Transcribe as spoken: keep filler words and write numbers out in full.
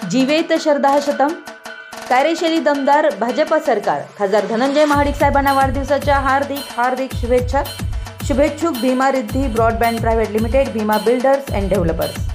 जीवेत शरदा शतम. कार्यशैली दमदार भाजप सरकार. खासदार धनंजय महाडिक साहेबांना वाढदिवसाच्या हार्दिक हार्दिक शुभेच्छा. शुभेच्छुक Bhima Riddhi broadband private limited, Bhima builders and developers.